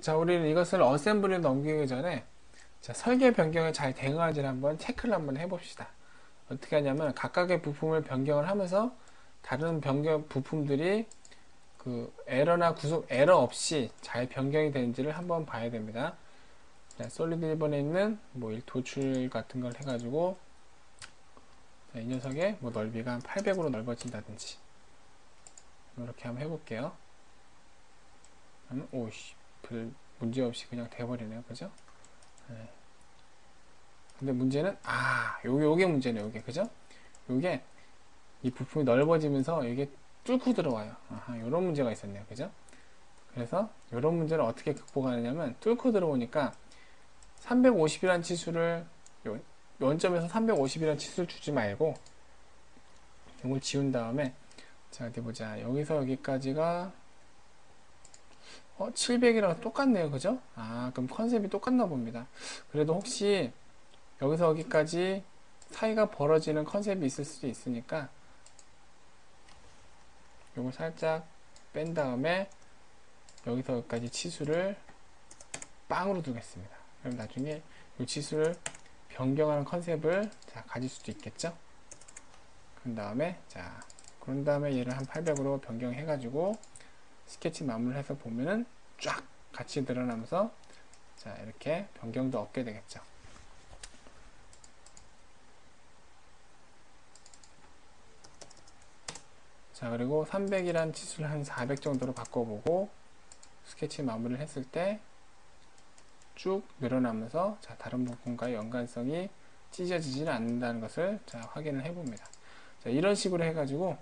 자, 우리는 이것을 어셈블리로 넘기기 전에 자, 설계 변경에 잘 대응하는지를 한번 체크를 한번 해봅시다. 어떻게 하냐면 각각의 부품을 변경을 하면서 다른 변경 부품들이 그 에러나 구속 에러 없이 잘 변경이 되는지를 한번 봐야 됩니다. 자, 솔리드 1번에 있는 뭐 도출 같은 걸 해가지고 자, 이 녀석의 뭐 넓이가 한 800으로 넓어진다든지 이렇게 한번 해볼게요. 그러면 오씨 별 문제 없이 그냥 돼버리네요, 그죠? 네. 근데 문제는 요게 문제네요. 요게 그죠? 요게 이 부품이 넓어지면서 이게 뚫고 들어와요. 요런 문제가 있었네요. 그죠? 그래서 요런 문제를 어떻게 극복하느냐면 뚫고 들어오니까 350이라는 치수를 요 원점에서 350이라는 치수를 주지 말고 이걸 지운 다음에 자 어디 보자. 여기서 여기까지가 700이랑 똑같네요. 그죠? 그럼 컨셉이 똑같나 봅니다. 그래도 혹시 여기서 여기까지 사이가 벌어지는 컨셉이 있을 수도 있으니까 요걸 살짝 뺀 다음에 여기서 여기까지 치수를 빵으로 두겠습니다. 그럼 나중에 이 치수를 변경하는 컨셉을 가질 수도 있겠죠. 그런 다음에 얘를 한 800으로 변경해 가지고 스케치 마무리를 해서 보면은 쫙 같이 늘어나면서 자 이렇게 변경도 얻게 되겠죠. 자 그리고 300이란 치수를 한 400 정도로 바꿔보고 스케치 마무리를 했을 때 쭉 늘어나면서 자 다른 부분과의 연관성이 찢어지지는 않는다는 것을 자 확인을 해봅니다. 자 이런 식으로 해가지고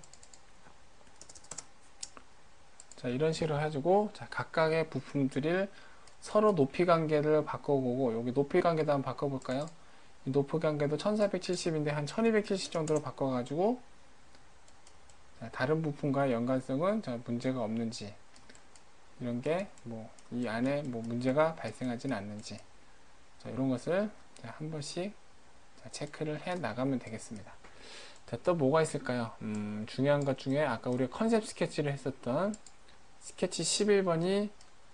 자 각각의 부품들을 서로 높이 관계를 바꿔보고 여기 높이 관계도 한번 바꿔볼까요? 이 높이 관계도 1470인데 한 1270 정도로 바꿔가지고 다른 부품과의 연관성은 문제가 없는지 이런 게 뭐 이 안에 뭐 문제가 발생하지는 않는지 자, 이런 것을 한 번씩 체크를 해 나가면 되겠습니다. 자, 또 뭐가 있을까요? 중요한 것 중에 아까 우리가 컨셉 스케치를 했었던 스케치 11번이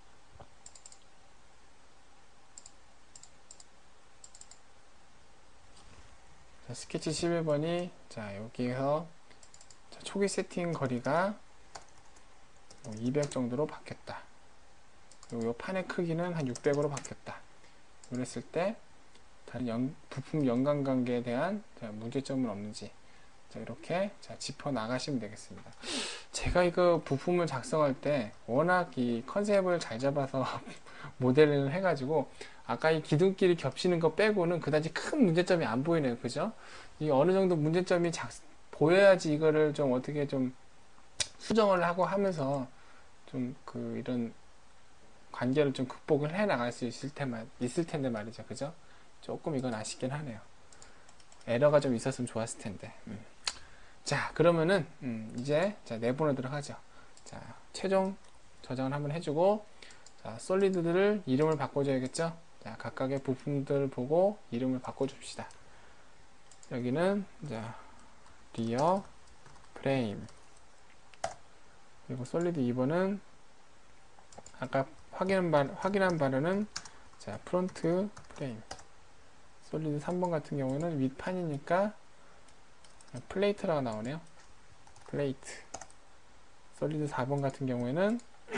스케치 11번이 자 여기에서 초기 세팅 거리가 뭐 200 정도로 바뀌었다. 그리고 이 판의 크기는 한 600으로 바뀌었다. 그랬을 때 다른 부품 연관 관계에 대한 문제점은 없는지 이렇게 짚어 나가시면 되겠습니다. 제가 이거 부품을 작성할 때 워낙 이 컨셉을 잘 잡아서 모델링을 해가지고 아까 이 기둥끼리 겹치는 거 빼고는 그다지 큰 문제점이 안 보이네요. 그죠? 이 어느 정도 문제점이 보여야지 이거를 좀 어떻게 좀 수정을 하고 하면서 좀 이런 관계를 좀 극복을 해 나갈 수 있을 텐데 말이죠. 그죠? 조금 이건 아쉽긴 하네요. 에러가 좀 있었으면 좋았을 텐데. 자, 그러면은 이제 내보내도록 하죠. 자, 최종 저장을 한번 해주고 자, 솔리드들을 이름을 바꿔줘야겠죠. 자, 각각의 부품들 보고 이름을 바꿔줍시다. 여기는 자, 리어 프레임 그리고 솔리드 2번은 아까 확인한 바로는 자, 프론트 프레임 솔리드 3번 같은 경우는 윗판이니까 플레이트라고 나오네요. 플레이트 솔리드 4번 같은 경우에는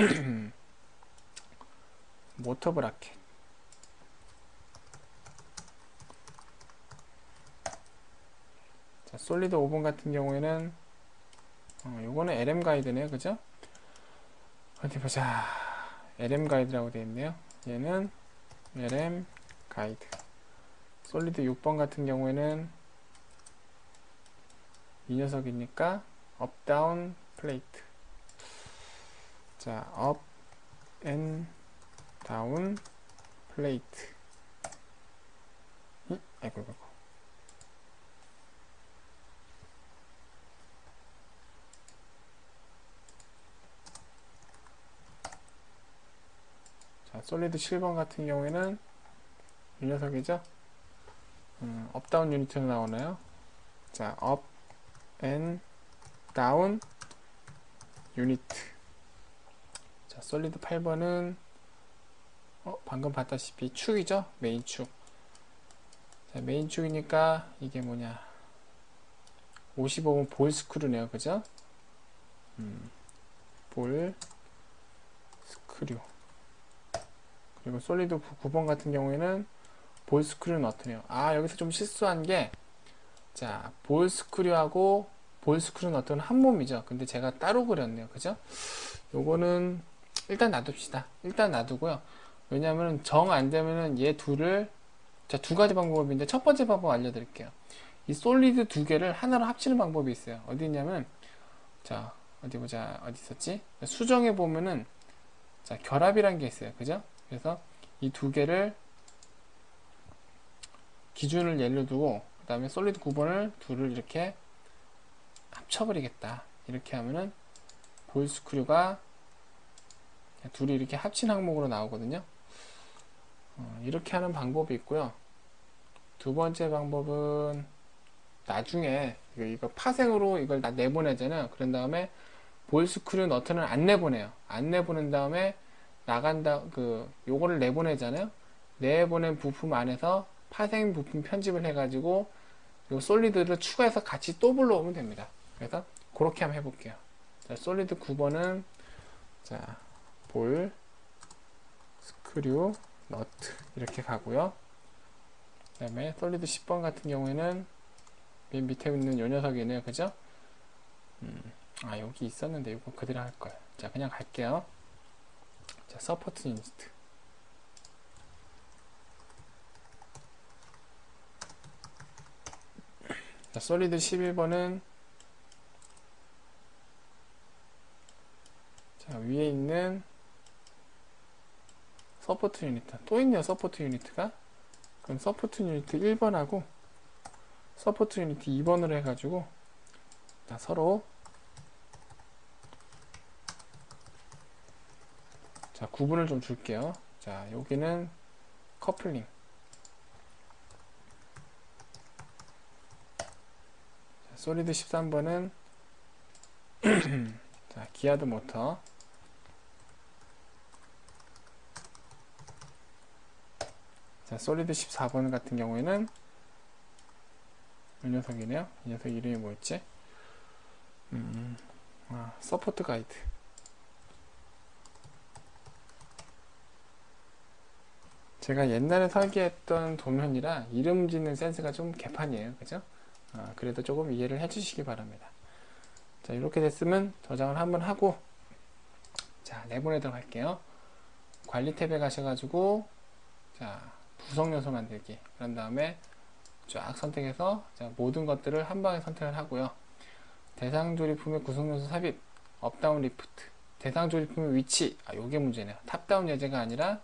모터 브라켓 자, 솔리드 5번 같은 경우에는 요거는 LM 가이드네요. 그죠? 어디 보자. LM 가이드라고 되어 있네요. 얘는 LM 가이드 솔리드 6번 같은 경우에는 이 녀석이니까 업 다운 플레이트 자, 업 앤 다운 플레이트 아이고 자, 솔리드 7번 같은 경우에는 이 녀석이죠. 업다운 유니트로 나오나요? 자, 업 앤 다운 유니트 자, 솔리드 8번은 방금 봤다시피 축이죠? 메인 축. 자, 메인 축이니까 이게 뭐냐. 55번 볼 스크류네요. 그죠? 볼 스크류. 그리고 솔리드 9번 같은 경우에는 볼 스크류 너트네요. 아, 여기서 좀 실수한 게, 자, 볼 스크류하고 볼 스크류 너트는 한 몸이죠. 근데 제가 따로 그렸네요. 그죠? 요거는 일단 놔둡시다. 일단 놔두고요. 왜냐하면 정 안 되면은 얘 둘을, 자, 두 가지 방법인데 첫 번째 방법 알려드릴게요. 이 솔리드 두 개를 하나로 합치는 방법이 있어요. 어디 있냐면, 자, 어디 보자. 어디 있었지? 수정해 보면은, 자, 결합이란 게 있어요. 그죠? 그래서 이 두 개를 기준을 예로 두고, 그 다음에 솔리드 9번을 둘을 이렇게 합쳐버리겠다. 이렇게 하면은 볼 스크류가 둘이 이렇게 합친 항목으로 나오거든요. 이렇게 하는 방법이 있고요. 두 번째 방법은 나중에 이거 파생으로 이걸 다 내보내잖아요. 그런 다음에 볼 스크류 너트는 안 내보내요. 안 내보낸 다음에 나간다 요거를 내보내잖아요. 내보낸 부품 안에서 파생 부품 편집을 해가지고 요 솔리드를 추가해서 같이 또 불러오면 됩니다. 그래서 그렇게 한번 해볼게요. 자, 솔리드 9번은 자, 볼 스크류 너트 이렇게 가고요. 그 다음에 솔리드 10번 같은 경우에는 맨 밑에 있는 요 녀석이네요. 그죠? 아, 여기 있었는데 이거 그대로 할걸. 자, 그냥 갈게요. 자, 서포트 유니트. 자, 솔리드 11번은 자, 위에 있는 서포트 유니트. 또 있네요, 서포트 유니트가. 그럼 서포트 유니트 1번하고 서포트 유니트 2번으로 해가지고 자, 서로 자, 구분을 좀 줄게요. 자, 여기는 커플링. 자, 솔리드 13번은 자, 기아드 모터. 자, 솔리드 14번 같은 경우에는 이 녀석이네요. 이 녀석 이름이 뭐였지? 서포트 가이드. 제가 옛날에 설계했던 도면이라 이름 짓는 센스가 좀 개판이에요. 그죠? 그래도 조금 이해를 해주시기 바랍니다. 자, 이렇게 됐으면 저장을 한번 하고 자, 내보내도록 할게요. 관리 탭에 가셔가지고 자, 구성 요소 만들기. 그런 다음에 쫙 선택해서 자, 모든 것들을 한 방에 선택을 하고요. 대상 조립품의 구성 요소 삽입, 업다운 리프트. 대상 조립품의 위치. 요게 문제네요. 탑다운 예제가 아니라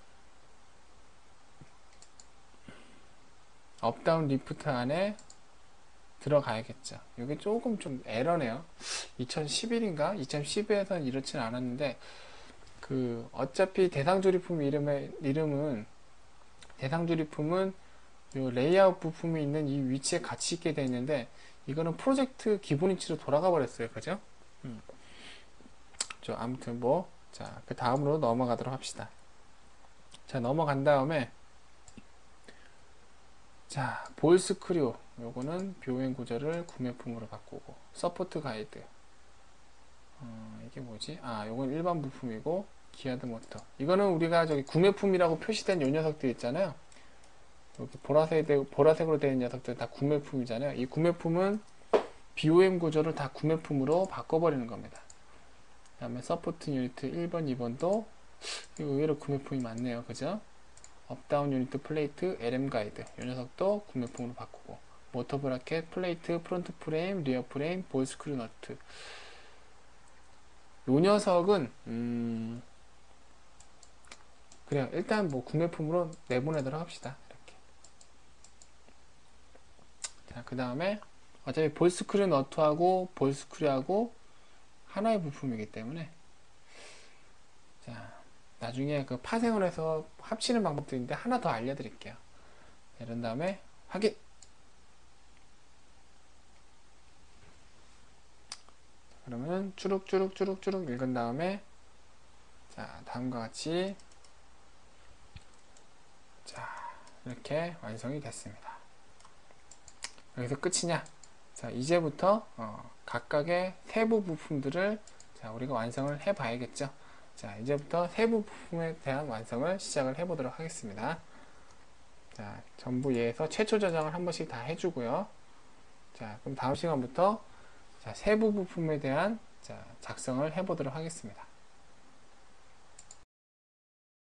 업다운 리프트 안에 들어가야겠죠. 이게 조금 좀 에러네요. 2011인가 2012에서는 이렇진 않았는데 어차피 대상조립품 이름은 대상조립품은 요 레이아웃 부품이 있는 이 위치에 같이 있게 되어 있는데 이거는 프로젝트 기본 위치로 돌아가 버렸어요. 그죠? 아무튼 자, 그 다음으로 넘어가도록 합시다. 자, 넘어간 다음에 자, 볼 스크류 요거는 뷰행 구조를 구매품으로 바꾸고 서포트 가이드 이게 뭐지? 요건 일반 부품이고 기아드 모터 이거는 우리가 저기 구매품이라고 표시된 요 녀석들 있잖아요. 여기 보라색으로 되어 있는 녀석들 다 구매품이잖아요. 이 구매품은 BOM 구조를 다 구매품으로 바꿔버리는 겁니다. 그 다음에 서포트 유니트 1번, 2번도 의외로 구매품이 많네요. 그죠? 업다운 유니트 플레이트, LM 가이드 이 녀석도 구매품으로 바꾸고 모터 브라켓, 플레이트, 프론트 프레임, 리어 프레임, 볼 스크류 너트 이 녀석은 그래요. 일단 구매품으로 내보내도록 합시다. 이렇게. 자, 그 다음에 어차피 볼 스크류 너트하고 볼 스크류하고 하나의 부품이기 때문에 자, 나중에 그 파생을 해서 합치는 방법도 있는데 하나 더 알려드릴게요. 이런 다음에 확인. 그러면 쭈룩쭈룩 읽은 다음에 자, 다음과 같이 이렇게 완성이 됐습니다. 여기서 끝이냐? 자, 이제부터 각각의 세부 부품들을 자, 우리가 완성을 해 봐야겠죠. 자, 이제부터 세부 부품에 대한 완성을 시작을 해 보도록 하겠습니다. 자, 전부 얘에서 최초 저장을 한 번씩 다 해주고요. 자, 그럼 다음 시간부터 자, 세부 부품에 대한 자, 작성을 해 보도록 하겠습니다.